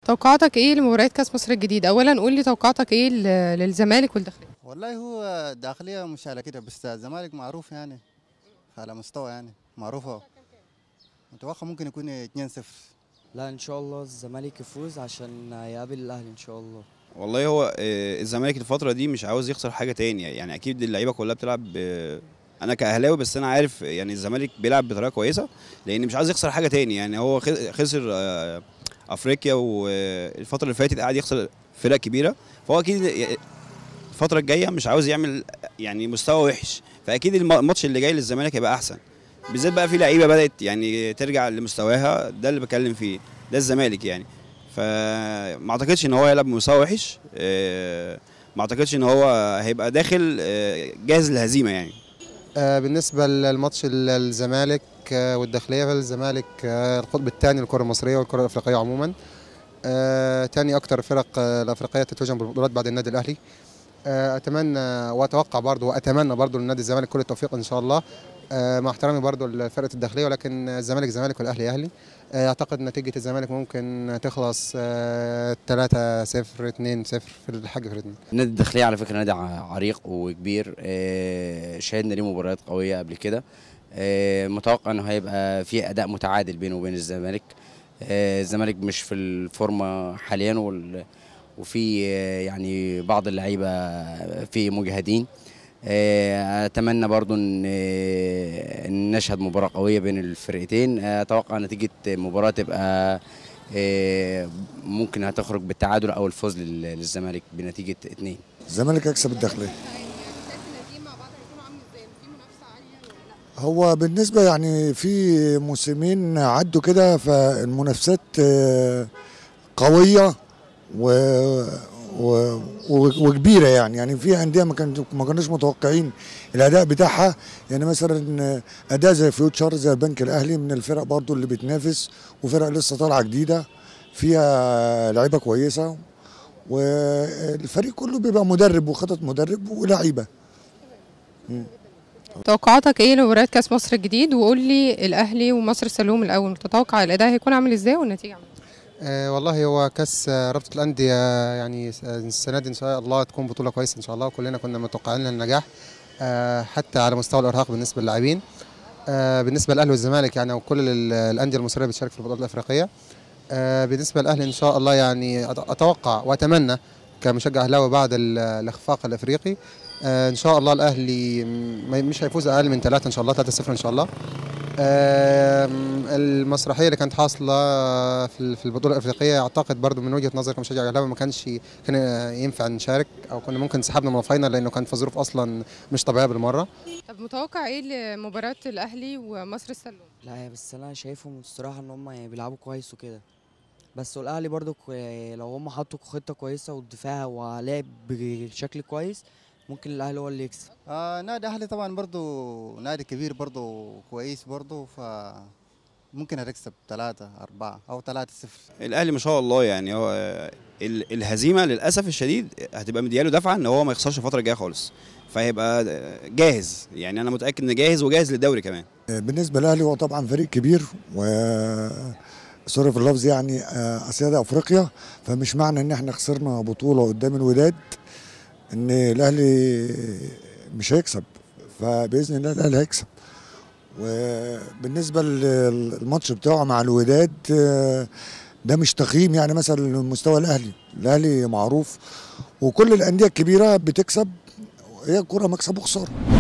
توقعاتك ايه لمباريات كاس مصر الجديد؟ اولا قول لي توقعاتك ايه للزمالك والداخليه. والله هو الداخلية مش على كده، بس الزمالك معروف يعني على مستوى يعني معروفة. متوقع ممكن يكون 2-0. لا ان شاء الله الزمالك يفوز عشان هيقابل الاهلي ان شاء الله. والله هو الزمالك الفترة دي مش عاوز يخسر حاجة تاني، يعني أكيد اللعيبة كلها بتلعب أنا كأهلاوي، بس أنا عارف يعني الزمالك بيلعب بطريقة كويسة، لأن مش عاوز يخسر حاجة تاني. يعني هو خسر أفريقيا، والفترة اللي فاتت قاعد يخسر فرق كبيرة، فهو أكيد الفترة الجاية مش عاوز يعمل يعني مستوى وحش، فأكيد الماتش اللي جاي للزمالك هيبقى أحسن، بالذات بقى في لعيبة بدأت يعني ترجع لمستواها، ده اللي بكلم فيه، ده الزمالك يعني. فما اعتقدش ان هو هيلعب بمستوى وحش، ما اعتقدش ان هو هيبقى داخل جاهز للهزيمه يعني. بالنسبه للماتش الزمالك والداخليه، فالزمالك القطب الثاني للكره المصريه والكره الافريقيه عموما. ثاني اكثر فرق الافريقيه تتويجا بالبطولات بعد النادي الاهلي. اتمنى واتوقع برضه واتمنى برضه للنادي الزمالك كل التوفيق ان شاء الله، مع احترامي برضه لفرقه الداخليه، ولكن الزمالك زمالك والاهلي اهلي. اعتقد نتيجه الزمالك ممكن تخلص 3-0 2-0 في الحاجه في الاثنين. النادي الداخلية على فكرة نادي عريق وكبير، شاهدنا ليه مباريات قوية قبل كده. متوقع انه هيبقى في اداء متعادل بينه وبين الزمالك. الزمالك مش في الفورمة حاليا، وفي يعني بعض اللعيبة في مجهدين. اتمنى برضو ان نشهد مباراة قوية بين الفرقتين. اتوقع نتيجة المباراة تبقى ممكن هتخرج بالتعادل او الفوز للزمالك بنتيجة 2. الزمالك يكسب الداخلية. هو بالنسبة يعني في موسمين عدوا كده، فالمنافسات قوية وكبيره يعني في انديه ما كناش متوقعين الاداء بتاعها. يعني مثلا اداء زي فيوتشر، زي البنك الاهلي، من الفرق برضو اللي بتنافس، وفرق لسه طالعه جديده فيها لعيبه كويسه، والفريق كله بيبقى مدرب وخطط مدرب ولاعيبه. توقعاتك ايه لمباريات كاس مصر الجديد؟ وقول لي الاهلي ومصر السلوم الاول، تتوقع الاداء هيكون عامل ازاي والنتيجه عامله ازاي؟ والله هو كاس رابطه الانديه يعني السنه دي ان شاء الله تكون بطوله كويسه ان شاء الله، وكلنا كنا متوقعين النجاح حتى على مستوى الارهاق بالنسبه للاعبين. بالنسبه للاهلي والزمالك يعني وكل الانديه المصريه بتشارك في البطولات الافريقيه. بالنسبه للاهلي ان شاء الله يعني اتوقع واتمنى كمشجع اهلاوي بعد الاخفاق الافريقي ان شاء الله الاهلي مش هيفوز اقل من 3 ان شاء الله، 3-0 ان شاء الله. المسرحيه اللي كانت حاصله في البطوله الافريقيه، اعتقد برضو من وجهه نظري كمشجع اهلاوي ما كان ينفع نشارك، او كنا ممكن سحبنا من الفاينل لانه كان في ظروف اصلا مش طبيعيه بالمره. طب متوقع ايه لمباراه الاهلي ومصر السلوم؟ لا بس انا شايفهم الصراحه ان هم يعني بيلعبوا كويس وكده، بس الاهلي برضو لو هم حطوا خطه كويسه والدفاع ولعب بشكل كويس ممكن الاهلي هو اللي يكسب. نادي اهلي طبعا برضو نادي كبير برضو كويس برضو، فممكن هتكسب 3-4 او 3-0. الاهلي ما شاء الله يعني هو الهزيمه للاسف الشديد هتبقى مدياله دفعه ان هو ما يخسرش الفتره الجايه خالص، فهيبقى جاهز. يعني انا متاكد انه جاهز وجاهز للدوري كمان. بالنسبه للاهلي هو طبعا فريق كبير، و سوري في اللفظ يعني اسياد افريقيا، فمش معنى ان احنا خسرنا بطوله قدام الوداد ان الاهلي مش هيكسب، فباذن الله الاهلي هيكسب. وبالنسبه للماتش بتاعه مع الوداد ده مش تقييم يعني مثلا لمستوى الاهلي معروف وكل الانديه الكبيره بتكسب، هي الكوره مكسب وخساره.